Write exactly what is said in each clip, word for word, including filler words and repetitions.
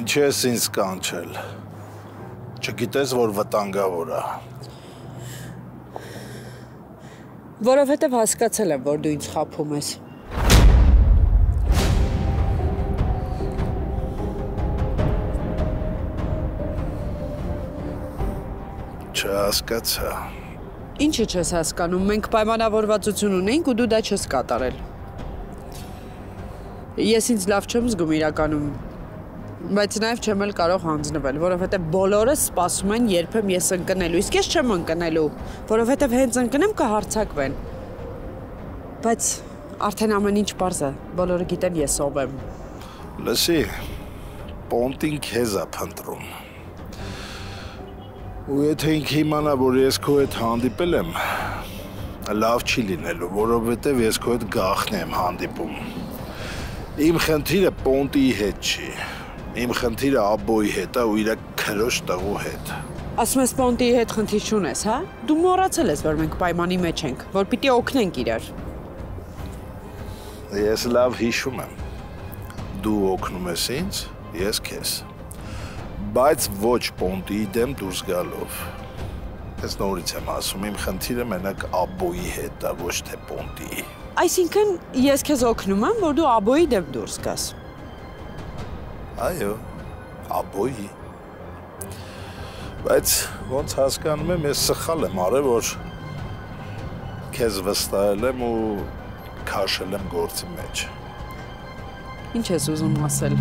Ինչ ես ինձ կանչել, չգիտես, որ վտանգավոր է։ Որովհետև հասկացել եմ, որ դու ինձ խաբում ես։ Չհասկացա։ Ինչը չես հասկանում, մենք պայմանավորվածություն ունեինք ու դու դա չես կատարել։ Ես ինձ լավ չեմ զգում իրականում, բայց նաև չեմ էլ կարող հանձնվել, որովհետև բոլորը սպասում են երբեմ ես ընկնելու, իսկ ես չեմ ընկնելու, որովհետև հենց ընկնեմ կհարձակվեն։ Բայց արդեն ամեն ինչ պարզ է, բոլորը գիտեն ես ով եմ։ Լսի, Պոնտին քեզ է փնտրում։ Ու եթե ինքը իմանա, որ ես քո հետ հանդիպել եմ, լավ չի լինելու, որովհետև ես քո հետ գաղտնի եմ հանդիպում։ Իմ խնդիրը Պոնտիի հետ չի, իմ խնդիրը Աբոյի հետ է ու իր քրոջ տղու հետ։ Ասում ես Պոնտիի հետ խնդիր չունես, հա? Դու մոռացել ես, որ մենք պայմանի մեջ ենք, որ պիտի օգնենք իրար։ Ես լավ հիշում եմ։ Դու օգնում ես ինձ, ես քեզ։ Բայց ոչ Պոնտիի դեմ դուրս գալով։ Ես նորից եմ ասում, իմ խնդիրը մենակ Աբոյի հետ է, ոչ թե Պոնտիի։ Այսինքն ես քեզ օգնում եմ, որ դու Աբոյի դեմ դուրս գաս։ Այո, Աբոյի։ Բայց ոնց հասկանում եմ, ես սխալ եմ արել, որ քեզ վստահել եմ ու քաշել եմ գործի մեջ։ Ինչ ես ուզում ասել։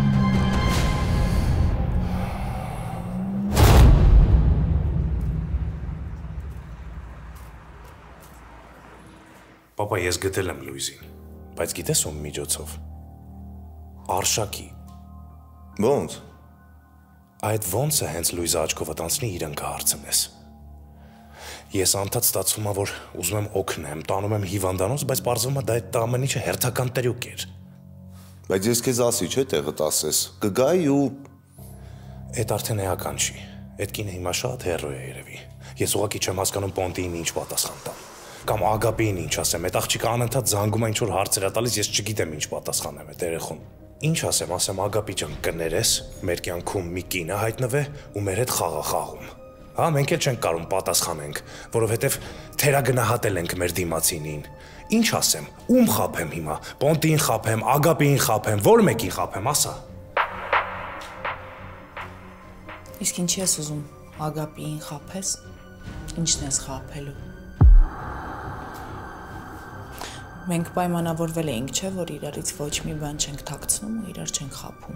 Պապա, ես գտել եմ Լուիզին, բայց գիտես ում միջոցով։ Արշակի։ Ոնց։ Այդ ոնցը հենց Լուիզը աչքովդ անցնի իրեն կհարցնես։ Ես անդադ ստացվում է, որ ուզում եմ օգնեմ, տանում եմ հիվանդանոց, բայց պարզվում է դա այդ ամեն ինչը հերթական տրյուկ էր։ Բայց ես քեզ ասի, չէ՞ տեղդ ասես։ Կգայի ու Այդ արդեն էական չի։ Այդ կինը հիմա շատ հեռու է երևի։ Ես ուղղակի չեմ հասկանում Պոնտիին ինչ պատասխան տամ։ Կամ Ագապիին ինչ ասեմ, այդ աղջիկը անընդհատ զանգում է ինչ-որ հարցեր է տալիս, ես չգիտեմ ինչ պատասխանեմ այդ երեխուն։ Ինչ ասեմ, ասեմ Ագապի ջան, կներես, մեր կյանքում մի կին է հայտնվե ու մեր հետ խաղ է խաղում։ Հա, մենք էլ չենք կարող պատասխանենք, որովհետև թերագնահատել ենք մեր դիմացինին։ Ինչ ասեմ, ում խաբեմ հիմա, Պոնտիին խաբեմ, Ագապիին խաբեմ, որ մեկին խաբեմ, ասա։ Իսկ ինչի ես ուզում, Ագապիին խաբես, ինչն ես խաբելու։ Մենք պայմանավորվել էինք, չէ, որ իրարից ոչ մի բան չենք թաքցնում ու իրար չենք խաբում։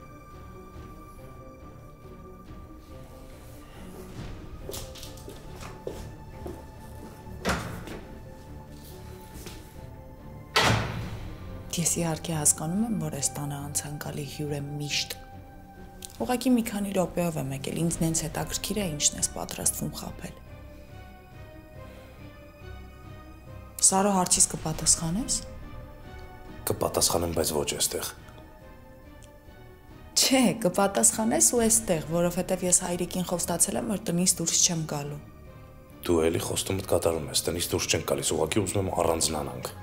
Ես իհարկե հասկանում եմ, որ այս տանը անցանկալի հյուր եմ միշտ։ Ուղղակի մի քանի րոպեով եմ եկել, ինձ նենց հետաքրքիր է ինչն ես պատրաստվում խաբել։ Սարո հարցիս կպատասխանես։ Կպատասխանեմ, բայց ոչ այստեղ։ Չէ, կպատասխանես ու այստեղ, որովհետև ես հայրիկին խոստացել եմ, որ տնից դուրս չեմ գալու։ Դու էլի խոստումդ կատարում ես, տնից դուրս չենք գալիս, ուղղակի ուզում եմ առանձնանանք։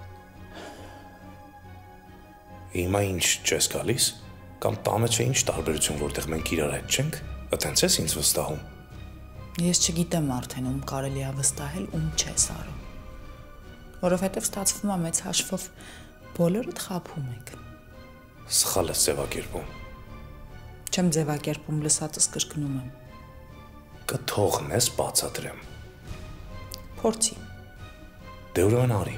Հիմա ինչ չես գալիս, կամ տանը չէ ինչ տարբերություն, որտեղ մենք իրար հետ չենք, այդտենց ես ինձ վստահում։ Ես չգիտեմ արդեն ում կարելի է վստահել, ում չէ, Սարո։ Որովհետև ստացվում է մեծ հաշվով բոլորդ խաբում եք։ Սխալ ես ձևակերպում։ Չեմ ձևակերպում, լսածս կրկնում եմ։ Կթողնես բացատրեմ։ Փորձի։ Դե ուրեմն արի։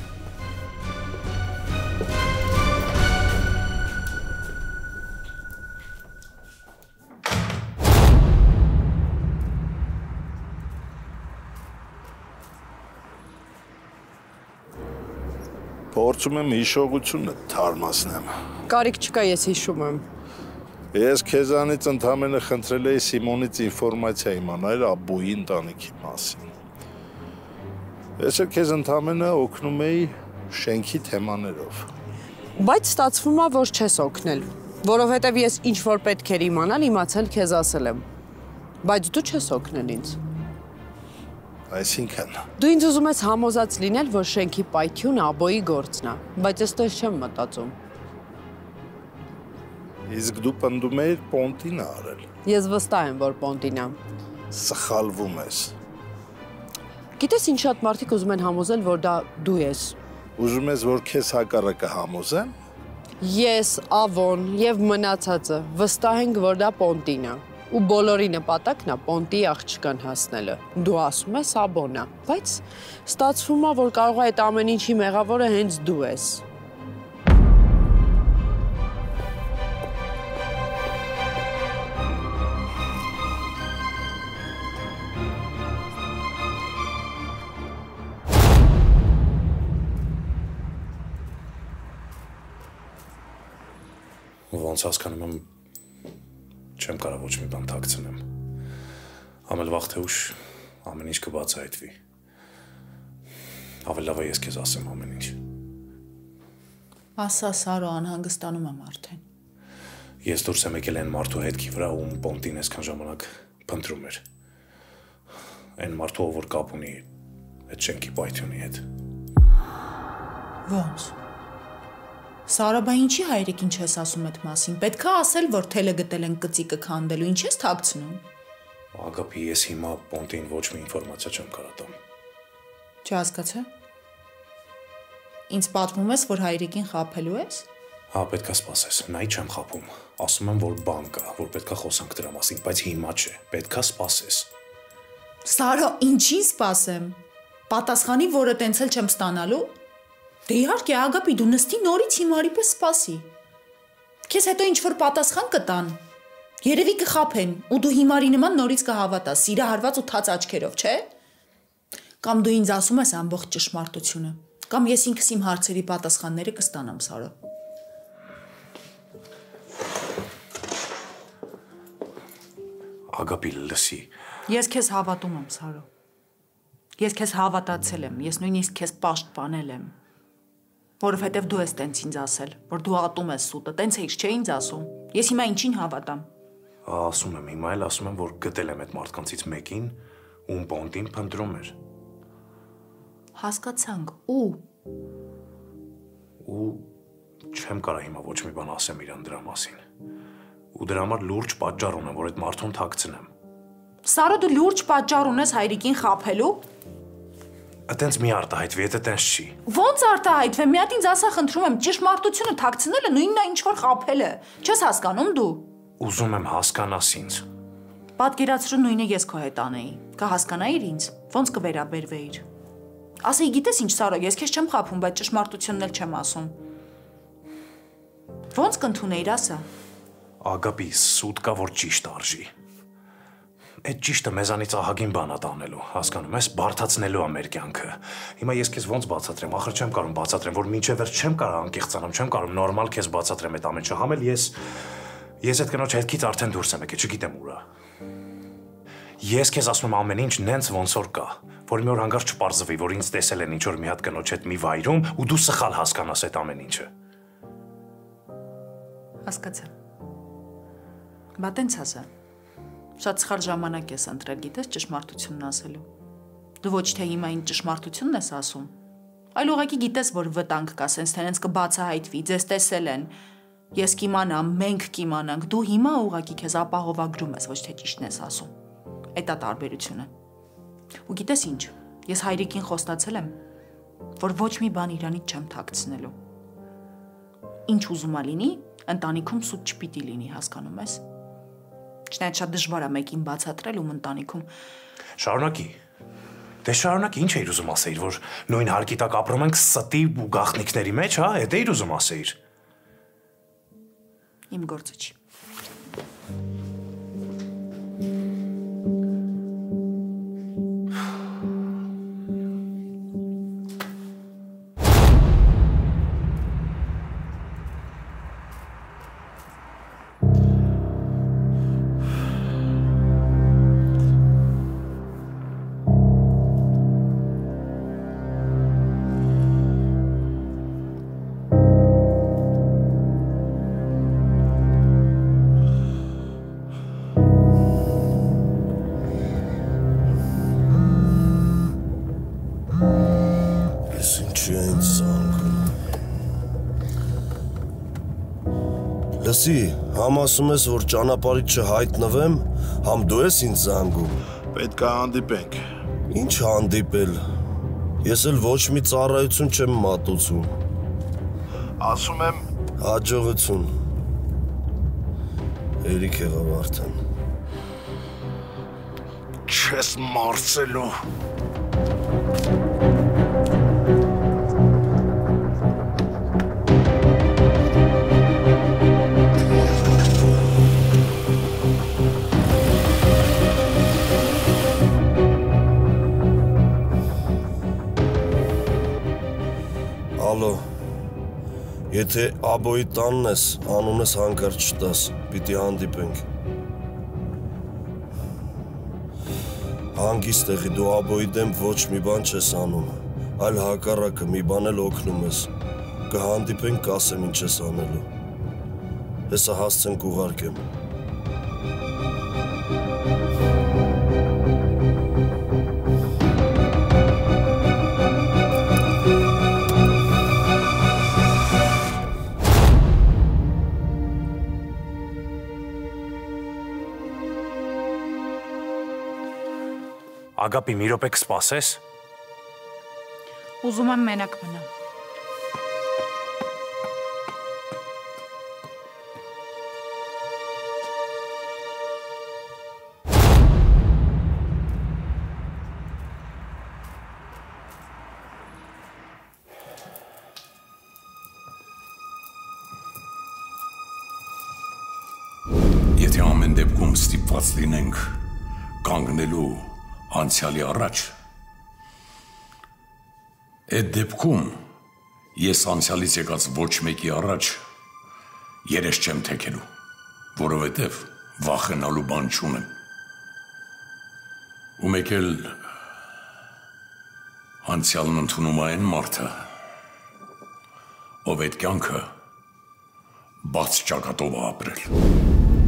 Փորձում եմ հիշողությունը թարմացնեմ։ Կարիք չկա, ես հիշում եմ։ Ես քեզանից ընդամենը խնդրել էի Սիմոնից ինֆորմացիա իմանալ Աբոյի ընտանիքի մասին։ Ես էլ քեզ ընդամենը օգնում էի շենքի թեմաներով։ Բայց ստացվում է, որ չես օգնել, որովհետև ես ինչ որ պետք էր իմանալ, իմացել քեզ ասել եմ։ Բայց դու չես օգնել ինձ։ Այսինքն։ Դու ինձ ուզում ես համոզած լինել, որ շենքի պայթյունը Աբոյի գործն է, բայց ես տես չեմ մտածում։ Իսկ դու պնդում ես պոնտին արել։ Ես վստահ եմ, որ պոնտին է։ Սխալվում ես։ Գիտես ինչ շատ մարդիկ ուզում են համոզել, որ դա դու ես։ Ուզում ես, որ քեզ հակառակը համոզեմ։ Ես, Ավոն եւ մնացածը վստահ ենք, որ դա պոնտին է։ Ու բոլորի նպատակն է պոնտի աղջկան հասնելը։ Դու ասում ես Աբոնա, բայց ստացվում է, որ կարող է այդ ամեն ինչի մեղավորը հենց դու ես։ Ոնց հասկանում եմ, չեմ կարող ոչ մի բան թաքցնեմ։ Ամել վաղ թե ուշ ամեն ինչ կբացահայտվի։ Ավելի լավ է ես քեզ ասեմ ամեն ինչ։ Ասա, Սարո, անհանգստանում եմ արդեն։ Ես դուրս եմ եկել այն մարդու հետքի վրա, ում պոնտին այսքան ժամանակ փնտրում էր։ Այն մարդու, որ կապ ունի այդ շենքի պայթյունի հետ։ Ոնց։ Սարո, բա ինչի հայրիկին չես ասում այդ մասին։ Պետք է ասել, որ թելը գտել են կծիկը քանդելու, ինչ ես թաքցնում։ Ագապի, ես հիմա պոնտին ոչ մի ինֆորմացիա չեմ կարող տամ։ Չհասկացա։ Ինձ պատմում ես, որ հայրիկին խաբելու ես։ Հա, պետք է սպասես, նայ չեմ խաբում։ Ասում եմ, որ բան կա, որ պետք է խոսանք դրա մասին, բայց հիմա չէ, պետք է սպասես։ Սարո, ինչին սպասեմ։ Պատասխանի, որը տենց էլ չեմ ստանալու։ Դե իհարկե, Ագապի, դու նստի նորից հիմարի պես սպասի։ Քեզ հետո ինչ-որ պատասխան կտան։ Երևի կխաբեն, ու դու հիմարի նման նորից կհավատաս, սիրահարված ու թաց աչքերով, չէ՞։ Կամ դու ինձ ասում ես ամբողջ ճշմարտությունը, կամ ես ինքս իմ հարցերի պատասխանները կստանամ, Սարո։ Ագապի, լսի։ Ես քեզ հավատում եմ, Սարո։ Ես քեզ հավատացել եմ, ես նույնիսկ քեզ պաշտպանել եմ։ Որովհետև դու ես տենց ինձ ասել, որ դու ատում ես սուտը, տենց էիր, չէ՞ ինձ ասում։ Ես հիմա ինչին հավատամ։ Ասում եմ, հիմա էլ ասում եմ, որ գտել եմ այդ մարդկանցից մեկին, ում պոնտին փնտրում էր։ Հասկացանք, ու ու չեմ կարող հիմա ոչ մի բան ասեմ իրան դրա մասին։ Ու դրա համար լուրջ պատճառ ունեմ, որ այդ մարդուն թաքցնեմ։ Սարո, դու լուրջ պատճառ ունես հայրիկին խաբելու։ Այտենց մի արտահայտվի, եթե տենց չի։ Ոնց արտահայտվեմ, մի հատ ինձ ասա, խնդրում եմ, ճշմարտությունը թաքցնելը նույնն է ինչ որ խաբելը։ Չես հասկանում դու։ Ուզում եմ հասկանաս ինձ։ Պատկերացրու նույնը ես քո հետ անեի։ Կհասկանայիր ինձ, ոնց կվերաբերվեիր։ Ասեի, գիտես ինչ, Սարո, ես քեզ չեմ խաբում, բայց ճշմարտությունն էլ չեմ ասում։ Ոնց կընդունեիր, ասա։ Ագապի, սուտ կա, որ ճիշտ արժի։ Այդ ճիշտը մեզանից ահագին բան է տանելու, հասկանում ես, բարդացնելու է մեր կյանքը։ Հիմա ես քեզ ոնց բացատրեմ, ախր չեմ կարող բացատրեմ, որ մինչև վերջ չեմ կարող անկեղծանամ, չեմ կարող նորմալ քեզ բացատրեմ այդ ամեն ինչը, համել ես ես այդ կնոջ հետքից արդեն դուրս եմ եկել, չգիտեմ ուր է։ Ես քեզ ասում եմ ամեն ինչ նենց ոնց որ կա, որ մի օր հանգարց չպարզվի, որ ինձ տեսել են ինչ որ մի հատ կնոջ հետ մի վայրում ու դու սխալ հասկանաս այդ ամեն ինչը։ Հասկացա։ Բա տենց ասա։ Շատ սխալ ժամանակ ես ընտրել, գիտես, ճշմարտությունն ասելու։ Դու ոչ թե հիմա ինձ ճշմարտությունն ես ասում, այլ ուղղակի գիտես, որ վտանգ կա, սենց թե նենց կբացահայտվի, ձեզ տեսել են։ Ես կիմանամ, մենք կիմանանք, դու հիմա ուղղակի քեզ ապահովագրում ես, ոչ թե ճիշտն ես ասում։ Այդ է տարբերությունը։ Ու գիտես ինչ, ես հայրիկին խոստացել եմ, որ ոչ մի բան իրանից չեմ թաքցնելու։ Ինչ ուզում ա լինի, ընտանիքում սուտ չպիտի լինի, հասկանում ես։ Չնայած շատ դժվար է մեկին բացատրել ում ընտանիքում։ Շարունակի։ Դե շարունակի, ինչ էիր ուզում ասեիր, որ նույն հարկի տակ ապրում ենք ստի ու գաղտնիքների մեջ, հա, այդ էիր ուզում ասեիր։ Իմ գործը չի։ Լսի, համ ասում ես, որ ճանապարհից չհայտնվեմ, համ դու ես ինձ զանգում։ Պետք է հանդիպենք։ Ինչ հանդիպել։ Ես էլ ոչ մի ծառայություն չեմ մատուցում։ Ասում եմ, Հաջողություն։ Երիք եղավ արդեն։ չես մարսելու։ Ալո, եթե Աբոյի տանն ես, անունս հանկարծ չտաս, պիտի հանդիպենք։ Հանգիստ եղի, դու Աբոյի դեմ ոչ մի բան չես անում, այլ հակառակը մի բան էլ օգնում ես։ Կհանդիպենք, կասեմ ինչ ես անելու։ Հեսա հասցեն կուղարկեմ։ Ագապի մի րոպե կսպասես։ Ուզում եմ մենակ մնամ։ Եթե ամեն դեպքում ստիպված լինենք կանգնելու անցյալի առաջ, այդ դեպքում ես անցյալից եկած ոչ մեկի առաջ երես չեմ թեքելու, որովհետև վախենալու բան չունեմ։ Ու մեկ էլ անցյալն ընդունում է այն մարդը, ով այդ կյանքը բաց ճակատով է ապրել։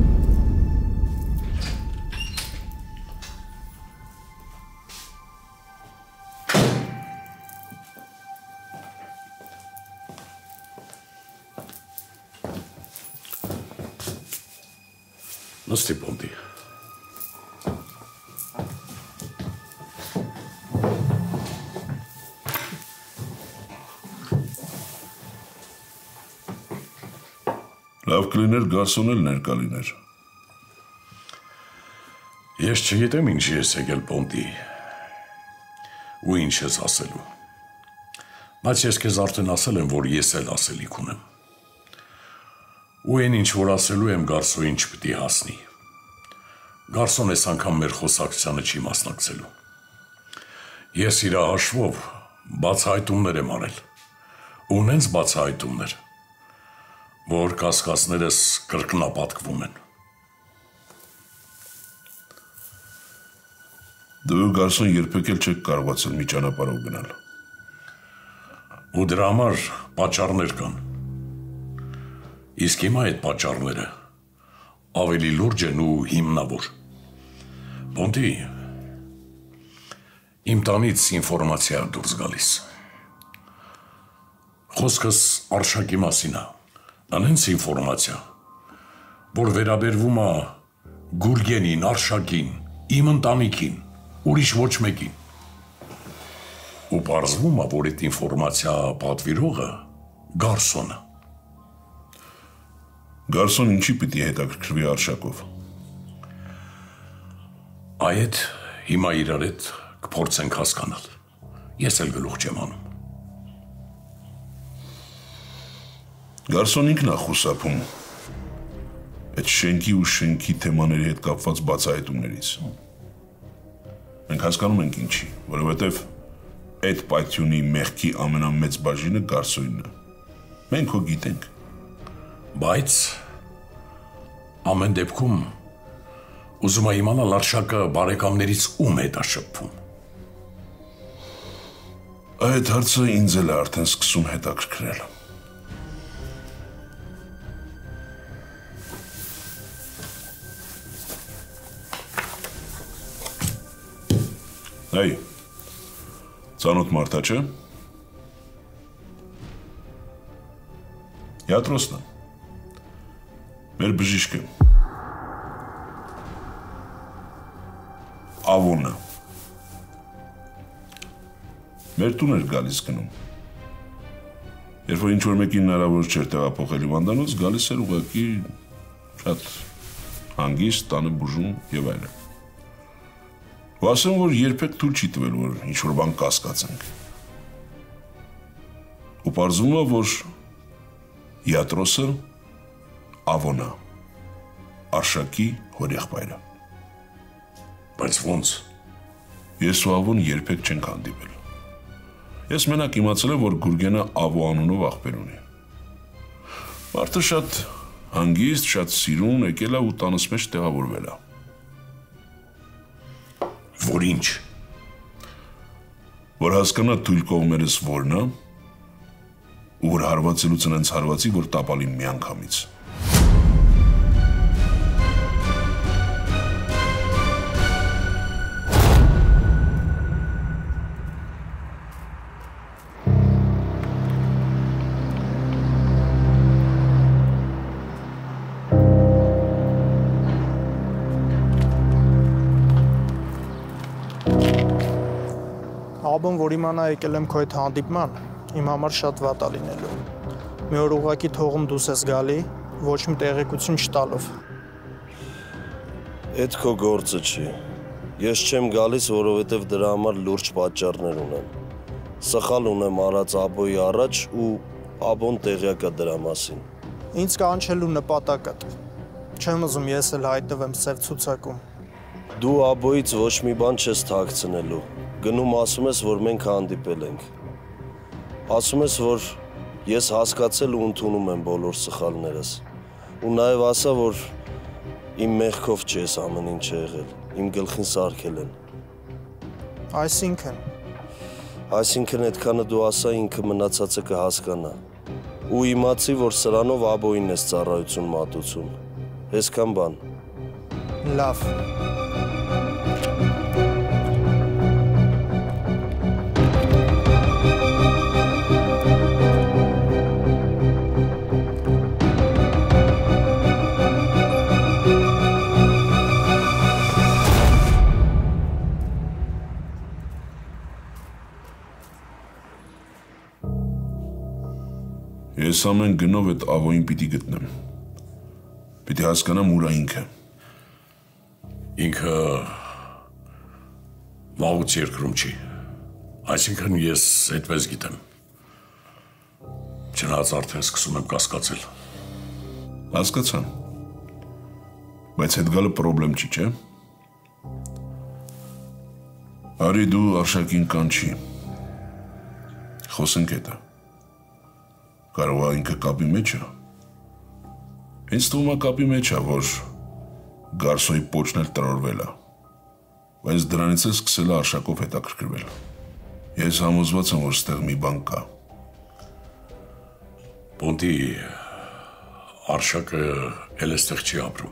Նստի Պոնտի։ Լավ կլիներ Գարսոն էլ ներկա լիներ։ Ես չգիտեմ ինչ ես եկել Պոնտի ու ինչ ես ասելու, բայց ես քեզ արդեն ասել եմ, որ ես էլ ասելիք ունեմ։ Ու այն ինչ որ ասելու եմ Գարսոյին չպիտի հասնի։ Գարսոն այս անգամ մեր խոսակցությանը չի մասնակցելու։ Ես իր հաշվով բացահայտումներ եմ արել։ Ու նենց բացահայտումներ, որ կասկածներս կրկնապատկվում են։ Դու Գարսոն երբեք էլ չեք կարողացել մի ճանապարհով գնալ։ Ու դրա համար պատճառներ կան։ Իսկ հիմա այդ պատճառները ավելի լուրջ են ու հիմնավոր։ Պոնտի, իմ տանից ինֆորմացիա դուրս գալիս։ Խոսքս Արշակի մասին է, անենց ինֆորմացիա, որ վերաբերվում է Գուրգենին, Արշակին, իմ ընտանիքին, ուրիշ ոչ մեկին։ Ու պարզվում է, որ այդ ինֆորմացիա պատվիրողը Գարսոնը։ Գարսոն ինչի պիտի հետաքրքրվի Արշակով։ Այդ հիմա իրար հետ կփորձենք հասկանալ։ Ես էլ գլուխ չեմ անում։ Գարսոն ինքն է խուսափում այդ շենքի ու շենքի թեմաների հետ կապված բացահայտումներից։ Մենք հասկանում ենք ինչի, որովհետև այդ պայթյունի մեղքի ամենամեծ բաժինը Գարսոնն է։ Մենք հո գիտենք։ Բայց ամեն դեպքում ուզում եմ իմանալ Արշակը բարեկամներից ում հետ է շփվում։ Այդ հարցը ինձ էլ է արդեն սկսում հետաքրքրել։ Այ, ծանոթ մարդա չէ։ Յատրոսն է։ Մեր բժիշկը։ Ավոնը։ Մեր տուն էր գալիս գնում։ Երբ որ ինչ-որ մեկին հնարավոր չէր տեղափոխել հիվանդանոց, գալիս էր ուղղակի շատ հանգիստ, տանը բուժում եւ այլն։ Ու ասեմ, որ երբեք թույլ չի տվել, որ ինչ-որ բան կասկածենք։ Ու պարզվում է, որ Իատրոսը Ավոնա, Արշակի հորեղբայրը։ Բայց ոնց։ Ես ու Ավոն երբեք չենք հանդիպել։ Ես մենակ իմացել եմ, որ Գուրգենը Ավո անունով աղբեր ունի։ Մարդը շատ հանգիստ, շատ սիրուն, եկել է ու տանս մեջ տեղավորվել է։ Որ ինչ։ Որ հասկանա թույլ կողմերս որն է, ու որ հարվածելուց ընենց հարվածի, որ տապալին մի անգամից։ Աբոն, որ իմանա եկել եմ քո հետ հանդիպման, իմ համար շատ վատ է լինելու։ Մի օր ուղղակի թողում դուս ես գալի, ոչ մի տեղեկություն չտալով։ Էդ քո գործը չի։ Ես չեմ գալիս, որովհետև դրա համար լուրջ պատճառներ ունեմ։ Սխալ ունեմ արած Աբոյի առաջ ու Աբոն տեղյակ է դրա մասին։ Ինձ կանչելու նպատակդ։ Չեմ ուզում ես էլ հայտնվեմ սև ցուցակում։ Դու Աբոյից ոչ մի բան չես թաքցնելու։ Գնում ասում ես, որ մենք հանդիպել ենք։ Ասում ես, որ ես հասկացել ու ընդունում եմ բոլոր սխալներս։ Ու նաև ասա, որ իմ մեղքով չես ամեն ինչ եղել, իմ գլխին սարքել են։ Այսինքն։ Այսինքն այդքանը դու ասա, ինքը մնացածը կհասկանա։ Ու իմացի, որ սրանով Աբոյին ես ծառայություն մատուցում։ Այսքան բան։ Լավ։ Ես ամեն գնով այդ Ավոյին պիտի գտնեմ։ Պիտի հասկանամ ուր է ինքը։ Ինքը վաղուց երկրում չի։ Այսինքն ես այդպես գիտեմ։ Չնայած արդեն սկսում եմ կասկածել։ Հասկացա։ Բայց այդ գալը պրոբլեմ չի, չէ՞։ Արի դու Արշակին կանչի։ Խոսենք հետը։ Կարող է ինքը կապի մեջ է։ Ինձ թվում է կապի մեջ է, որ Գարսոյի պոչն էլ տրորվել է։ Բայց դրանից է սկսել է Արշակով հետաքրքրվել։ Ես համոզված եմ, որ ստեղ մի բան կա։ Պոնտի Արշակը էլ էստեղ չի ապրում։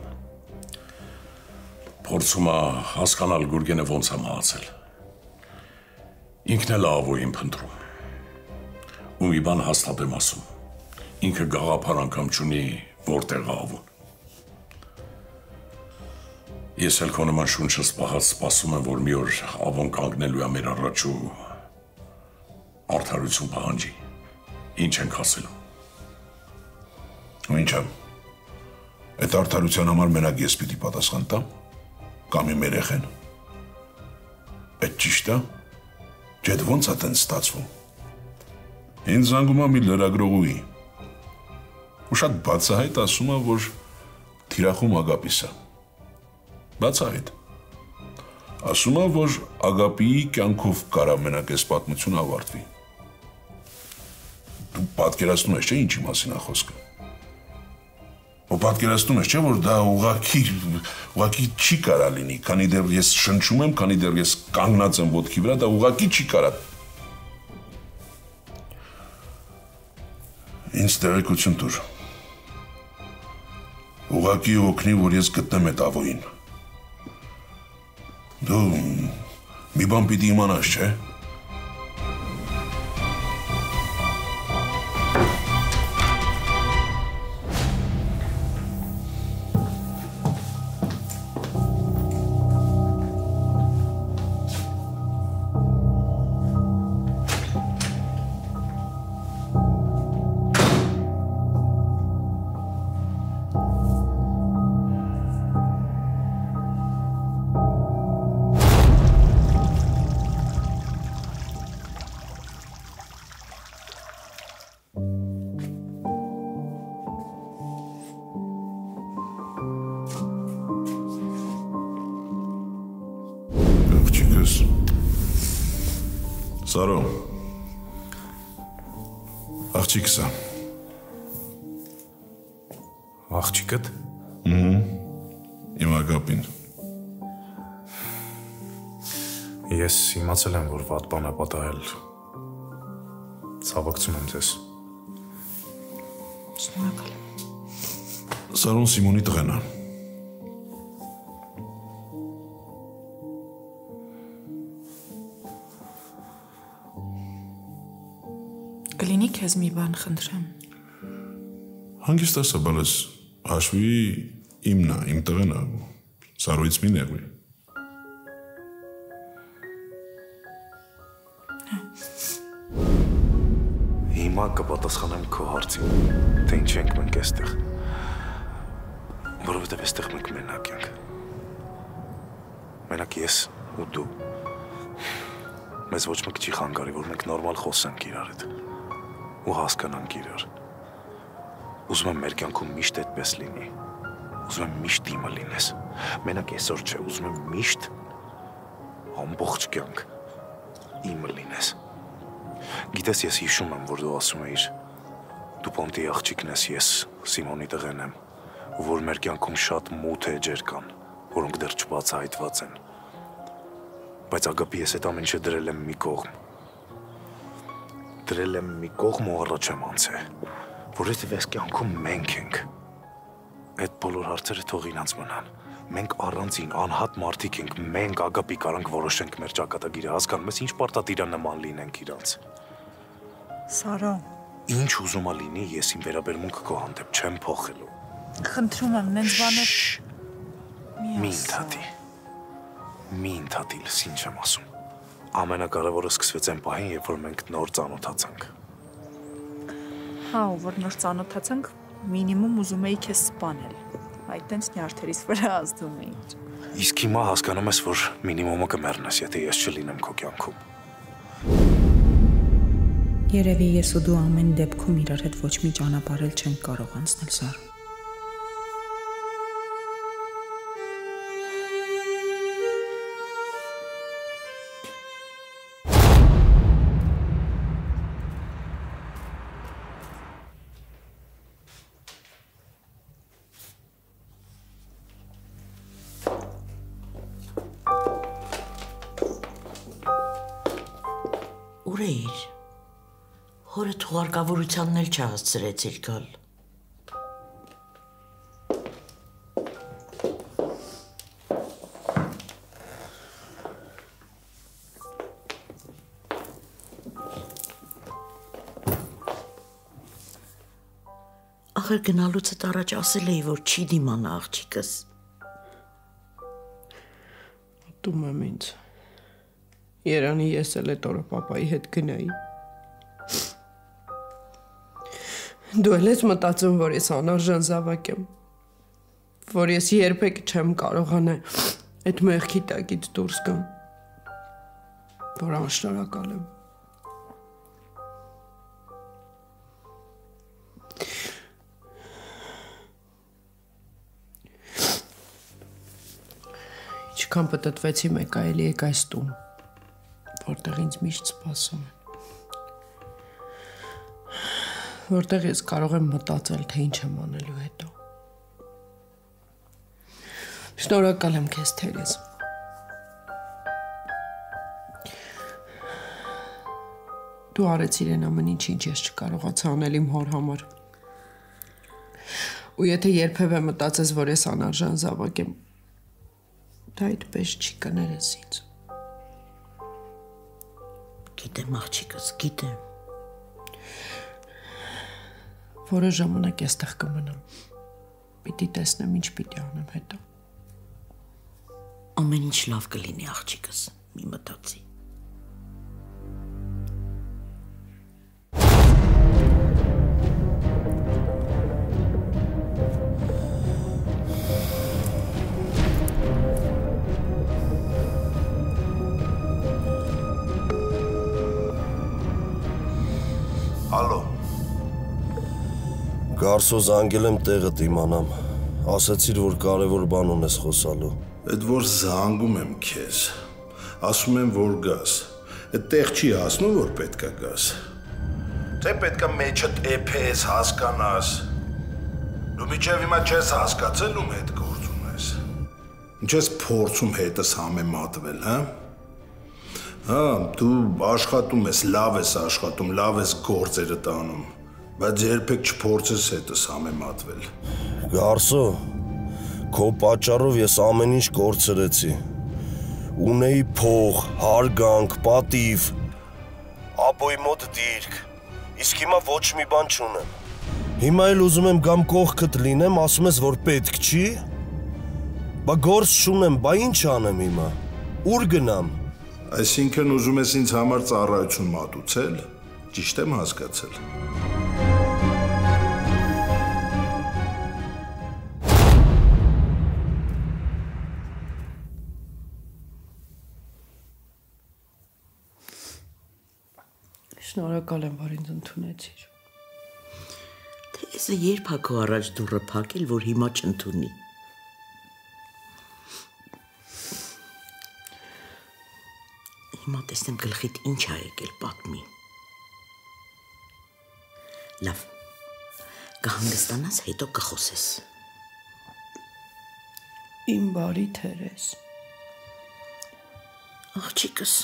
Փորձում է հասկանալ Գուրգենը ոնց է մահացել։ Ինքն էլ է Ավոյին փնտրում։ Ու մի բան հաստատ եմ ասում։ Ինքը գաղափար անգամ չունի որտեղ Ավոն։ Ես էլ քո նման շունչս պահած սպասում եմ, որ մի օր Ավոն կանգնելու է մեր առաջ ու արդարություն պահանջի։ Ինչ ենք ասելու։ Ու ինչա։ Այդ արդարության համար մենակ ես պիտի պատասխան տամ, կամ իմ երեխեն։ Այդ ճիշտ է։ Չէ՞ ոնց է տենց ստացվում։ Ինձ զանգում է մի լրագրողուհի։ Ու շատ բացահայտ ասում է, որ թիրախում Ագապիս է։ Բացահայտ։ Ասում է, որ Ագապիի կյանքով կարա մենակ այս պատմությունը ավարտվի։ Դու պատկերացնում ես, չէ՞ ինչի մասին է խոսքը։ Ու պատկերացնում ես, չէ՞ որ դա ուղղակի ուղղակի չի կարա լինի, քանի դեռ ես շնչում եմ, քանի դեռ ես կանգնած եմ ոտքի վրա, դա ուղղակի չի կարա։ Ինձ տեղեկություն տուր։ Ուղղակի օգնի, որ ես գտնեմ այդ Ավոյին։ Դու մի բան պիտի իմանաս, չէ՞։ քեզ։ Սարո։ Աղջիկս է։ Աղջիկդ։ Ահա։ Իմ Ագապին։ Ես իմացել եմ, որ վատ բան է պատահել։ Ցավակցում եմ ձեզ։ Շնորհակալ եմ։ Սարոն Սիմոնի տղեն է։ Կլինի քեզ մի բան խնդրեմ։ Հանգիստ ասա, բալես հաշվի իմն է, իմ տղեն է։ Սարոյից մի նեղվի։ Հիմա կպատասխանեմ քո հարցին, թե ինչ ենք մենք այստեղ։ Որովհետև այստեղ մենք մենակ ենք։ Մենակ ես ու դու։ Մեզ ոչ մեկ չի խանգարի, որ մենք նորմալ խոսենք իրար հետ ու հասկանանք իրար։ Ուզում եմ մեր կյանքում միշտ այդպես լինի։ Ուզում եմ միշտ իմը լինես։ Մենակ այսօր չէ, ուզում եմ միշտ ամբողջ կյանք իմը լինես։ Գիտես, ես հիշում եմ, որ դու ասում էիր, դու Պոնտի աղջիկն ես, ես Սիմոնի տղեն եմ, ու որ մեր կյանքում շատ մութ էջեր կան, որոնք դեռ չբացահայտված են։ Բայց Ագապի ես այդ ամեն ինչը դրել եմ մի կողմ։ Դրել եմ մի կողմ ու առաջ եմ անցել, որովհետև այս կյանքում մենք ենք։ Այդ բոլոր հարցերը թող իրանց մնան։ Մենք առանձին անհատ մարդիկ ենք, մենք Ագապի կարանք որոշենք մեր ճակատագիրը, հասկանում ես, ինչ պարտադիրա նման լինենք իրանց։ Սարո, Ինչ ուզում ա լինի, ես իմ վերաբերմունքը քո հանդեպ չեմ փոխելու։ խնդրում եմ, նենց բաներ Մի ընդհատի։ Մի ընդհատի, լս ինչ եմ ասում։ Ամենակարևորը սկսվեց այն պահին, երբ որ մենք նոր ծանոթացանք։ Հա, ու որ նոր ծանոթացանք, մինիմում ուզում էի քեզ սպանել։ Այդ տենց նյարդերից վրա ազդում էի։ Իսկ հիմա հասկանում ես, որ մինիմումը կմեռնես, եթե ես չլինեմ քո կյանքում։ Երևի ես ու դու ամեն դեպքում իրար հետ ոչ մի ճանապարհ էլ չենք կարող անցնել, Սարո։ Ուր էիր, հորը թողարկավորությանն էլ չհասցրեցիր գալ։ Ախր գնալուցդ առաջ ասել էի, որ չի դիմանա աղջիկս։ Ատում եմ ինձ։ Երանի ես էլ այդ օրը պապայի հետ գնայի։ Դու էլ ես մտածում, որ ես անարժան զավակ եմ, որ ես երբեք չեմ կարողանա այդ մեղքի տակից դուրս գամ, որ անշնորհակալ եմ։ Ինչքան պտտվեցի մեկ այելի եք այս տուն, որտեղ ինձ միշտ սպասում են, որտեղ ես կարող եմ մտածել, թե ինչ եմ անելու հետո։ Շնորհակալ եմ քեզ, Թերեզ։ Դու արեցիր այն ամեն ինչ, ինչ ես չկարողացա անել իմ հոր համար։ Ու եթե երբևէ մտածես, որ ես անարժան զավակ եմ, դա այդպես չի կներես ինձ։ Գիտեմ, աղջիկս, գիտեմ։ Որոշ ժամանակ այստեղ կմնամ։ Պիտի տեսնեմ, ինչ պիտի անեմ հետո։ Ամեն ինչ լավ կլինի, աղջիկս, մի մտածի։ Ալո։ Գարսո զանգել եմ տեղդ իմանամ։ Ասացիր, որ կարևոր բան ունես խոսալու։ Այդ որ զանգում եմ քեզ։ ասում են, որ գաս։ Այդտեղ չի ասնում, որ պետքա գաս։ Թե պետքա մեջդ էփես, հասկանաս։ Դու միջև հիմա չես հասկացել ում հետ գործ ունես։ Ինչ ես փորձում հետս համեմատվել, հա։ Հա, դու աշխատում ես, լավ ես աշխատում, լավ ես գործերը տանում, բայց երբեք չփորձես հետս համեմատվել։ Գարսո, քո պատճառով ես ամեն ինչ կորցրեցի։ Ունեի փող, հարգանք, պատիվ, ապոյի մոտ դիրք, իսկ հիմա ոչ մի բան չունեմ։ Հիմա էլ ուզում եմ գամ կողքդ լինեմ, ասում ես, որ պետք չի։ Բա գործ չունեմ, բա ինչ անեմ հիմա։ Ուր գնամ։ Այսինքն ուզում ես ինձ համար ծառայություն մատուցել, ճիշտ եմ հասկացել։ Շնորհակալ եմ, որ ինձ ընդունեցիր։ Թեզը երբ հա քո առաջ դուռը փակել, որ հիմա չընդունի։ Հիմա տեսնեմ գլխիդ ինչ ա եկել պատմի։ Լավ, կհանգստանաս, հետո կխոսես։ Իմ բարի Թերես։ Աղջիկս։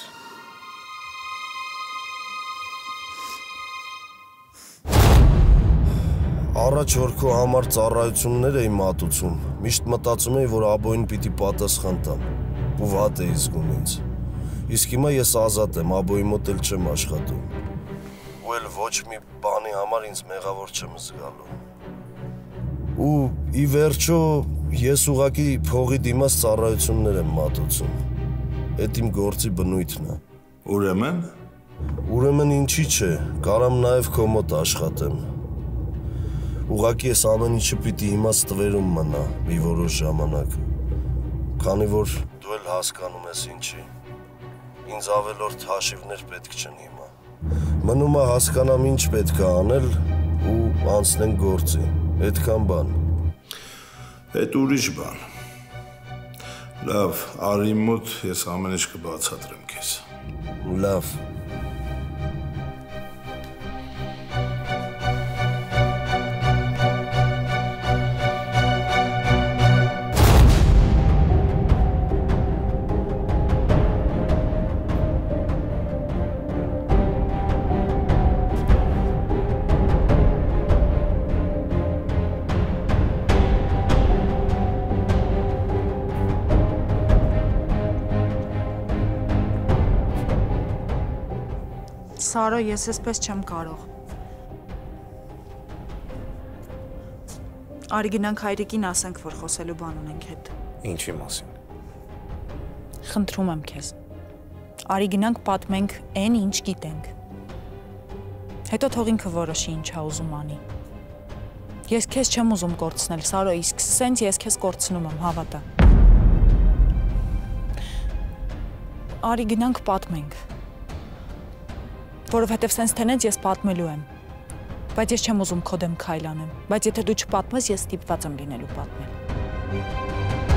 Առաջ որ քո համար ծառայություններ էի մատուցում, միշտ մտածում էի, որ աբոյին պիտի պատասխան տամ, ու վատ էի զգում ինձ։ Իսկ հիմա ես ազատ եմ, աբոյի մոտ էլ չեմ աշխատում։ Ու էլ ոչ մի բանի համար ինձ մեղավոր չեմ զգալու։ Ու ի վերջո ես ուղղակի փողի դիմաց ծառայություններ եմ մատուցում։ Էդ իմ գործի բնույթն է։ Ուրեմն, ուրեմն ինչի՞ չէ, կարամ նաև քո մոտ աշխատեմ։ Ուղղակի ես ամեն ինչը պիտի հիմա ստվերում մնա մի որոշ ժամանակ, քանի որ դու էլ հասկանում ես ինչի, ինձ ավելորդ հաշիվներ պետք չեն հիմա, մնում է հասկանամ ինչ պետք է անել ու անցնենք գործի, այդքան բան։ Այդ ուրիշ բան, լավ, արի մոտ ես ամեն ինչ կբացատրեմ քեզ։ Լավ։ Սարո, ես էսպես չեմ կարող։ Արի գնանք հայրիկին ասենք, որ խոսելու բան ունենք հետ։ Ինչի մասին։ Խնդրում եմ քեզ։ Արի գնանք պատմենք այն ինչ գիտենք։ Հետո թող ինքը որոշի ինչ ա ուզում անի։ Ես քեզ չեմ ուզում կորցնել, Սարո, իսկ սենց ես քեզ կորցնում եմ, հավատա։ Արի գնանք պատմենք։ Որովհետև սենց թենեց ես պատմելու եմ, բայց ես չեմ ուզում քո դեմ քայլ անեմ, բայց եթե դու չպատմես, ես ստիպված եմ լինելու պատմել։